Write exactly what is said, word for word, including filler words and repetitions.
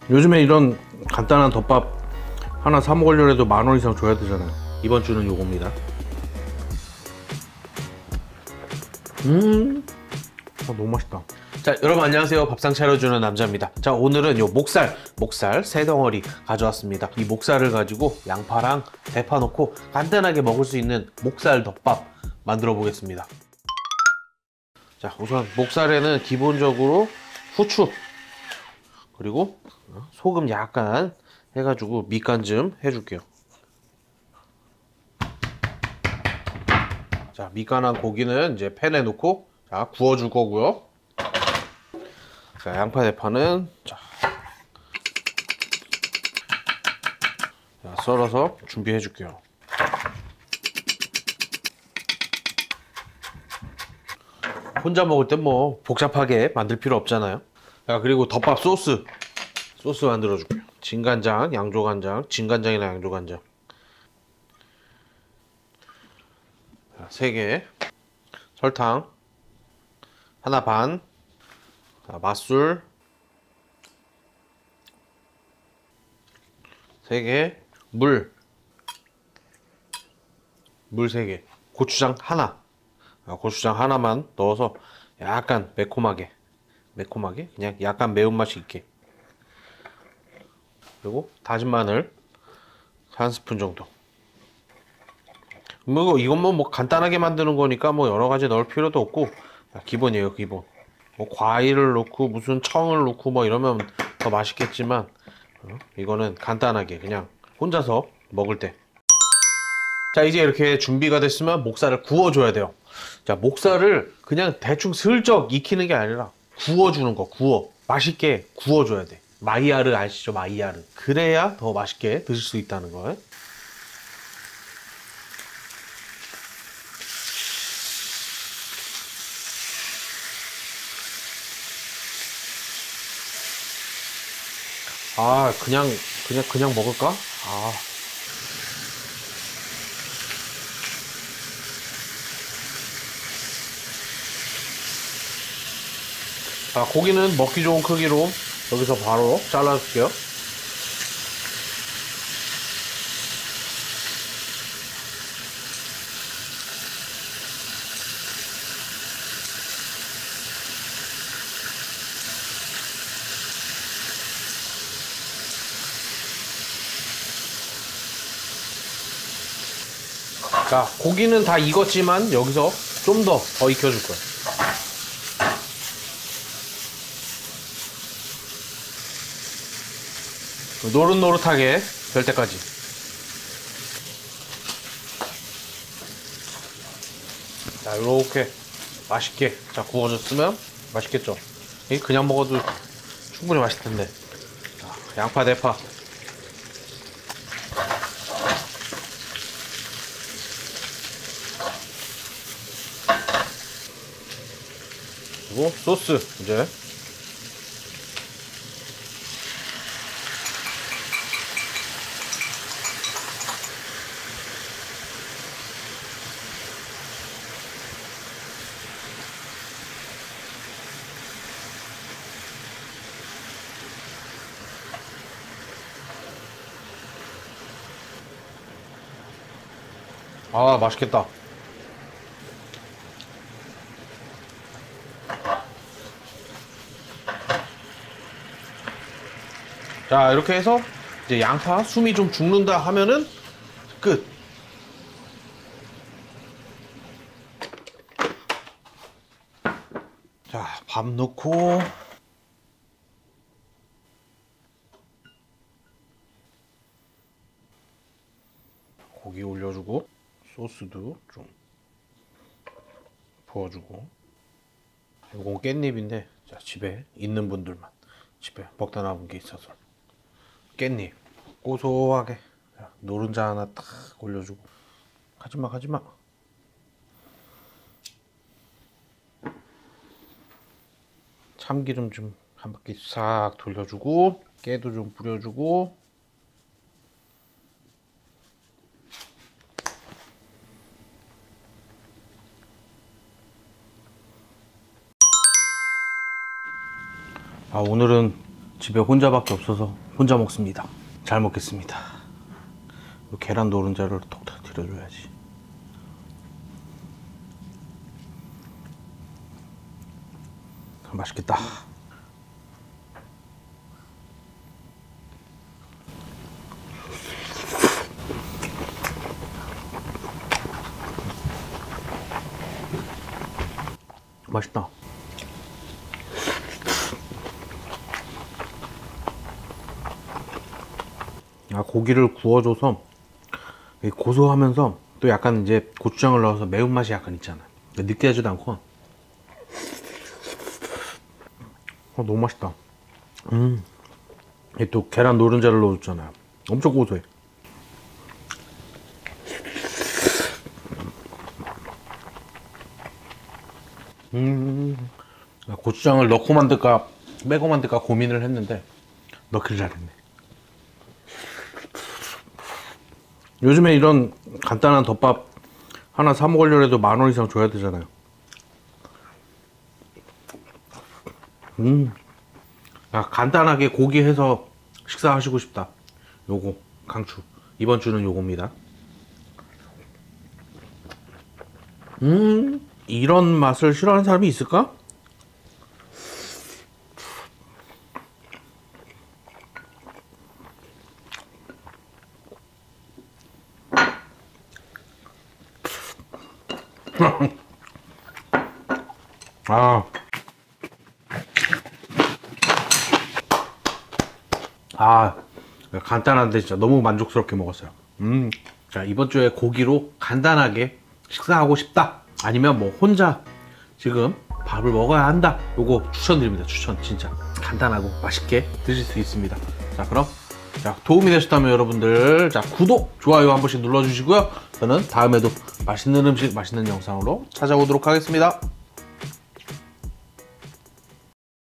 요즘에 이런 간단한 덮밥 하나 사 먹으려고 해도 만 원 이상 줘야 되잖아요. 이번 주는 요겁니다. 음, 아, 너무 맛있다. 자, 여러분 안녕하세요. 밥상 차려주는 남자입니다. 자, 오늘은 요 목살, 목살 세 덩어리 가져왔습니다. 이 목살을 가지고 양파랑 대파 넣고 간단하게 먹을 수 있는 목살 덮밥 만들어 보겠습니다. 자, 우선 목살에는 기본적으로 후추 그리고 소금 약간 해가지고 밑간 좀 해줄게요. 자, 밑간한 고기는 이제 팬에 넣고 자 구워줄 거고요. 자, 양파 대파는 자, 자 썰어서 준비해 줄게요. 혼자 먹을 땐 뭐 복잡하게 만들 필요 없잖아요. 자, 그리고 덮밥 소스 소스 만들어 줄게요. 진간장, 양조간장, 진간장이나 양조간장 세 개, 설탕 하나 반, 자, 맛술 세 개, 물 물 세 개, 고추장 하나, 아, 고추장 하나만 넣어서 약간 매콤하게 매콤하게 그냥 약간 매운맛이 있게, 그리고 다진 마늘 한 스푼 정도. 뭐 이것만 뭐 간단하게 만드는 거니까 뭐 여러 가지 넣을 필요도 없고 기본이에요, 기본. 뭐 과일을 넣고 무슨 청을 넣고 뭐 이러면 더 맛있겠지만 어? 이거는 간단하게 그냥 혼자서 먹을 때. 자, 이제 이렇게 준비가 됐으면 목살을 구워줘야 돼요. 자, 목살을 그냥 대충 슬쩍 익히는 게 아니라 구워주는 거. 구워 맛있게 구워줘야 돼. 마이야르 아시죠? 마이야르. 그래야 더 맛있게 드실 수 있다는 거. 아, 그냥 그냥 그냥 먹을까? 아, 자, 고기는 먹기 좋은 크기로 여기서 바로 잘라줄게요. 자, 고기는 다 익었지만 여기서 좀 더 더 익혀줄 거예요. 노릇노릇하게 될 때까지. 자, 이렇게 맛있게 자 구워졌으면 맛있겠죠. 이 그냥 먹어도 충분히 맛있을 텐데. 자, 양파 대파 그리고 소스 이제 아, 맛있겠다. 자, 이렇게 해서 이제 양파 숨이 좀 죽는다 하면은 끝. 자, 밥 넣고 고기 올려주고 소스도 좀 부어주고. 이건 깻잎인데 자, 집에 있는 분들만, 집에 먹다 남은 게 있어서 깻잎 고소하게 자, 노른자 하나 딱 올려주고. 가지마 가지마. 참기름 좀 한 바퀴 싹 돌려주고 깨도 좀 뿌려주고. 아, 오늘은 집에 혼자밖에 없어서 혼자 먹습니다. 잘 먹겠습니다. 계란 노른자를 톡 터뜨려줘야지. 맛있겠다. 맛있다. 아, 고기를 구워줘서 고소하면서 또 약간 이제 고추장을 넣어서 매운맛이 약간 있잖아. 느끼하지도 않고. 어, 너무 맛있다. 음, 또 계란 노른자를 넣어줬잖아요. 엄청 고소해. 음, 고추장을 넣고 만들까 빼고 만들까 고민을 했는데 넣기를 잘했네. 요즘에 이런 간단한 덮밥 하나 사 먹으려 해도 만 원 이상 줘야 되잖아요. 음, 아, 간단하게 고기 해서 식사하시고 싶다. 요거 강추. 이번 주는 요겁니다. 음, 이런 맛을 싫어하는 사람이 있을까? 아, 아, 간단한데 진짜 너무 만족스럽게 먹었어요. 음, 자, 이번 주에 고기로 간단하게 식사하고 싶다. 아니면 뭐 혼자 지금 밥을 먹어야 한다. 요거 추천드립니다. 추천. 진짜 간단하고 맛있게 드실 수 있습니다. 자, 그럼 자, 도움이 되셨다면 여러분들 자, 구독, 좋아요 한 번씩 눌러주시고요. 저는 다음에도 맛있는 음식, 맛있는 영상으로 찾아오도록 하겠습니다.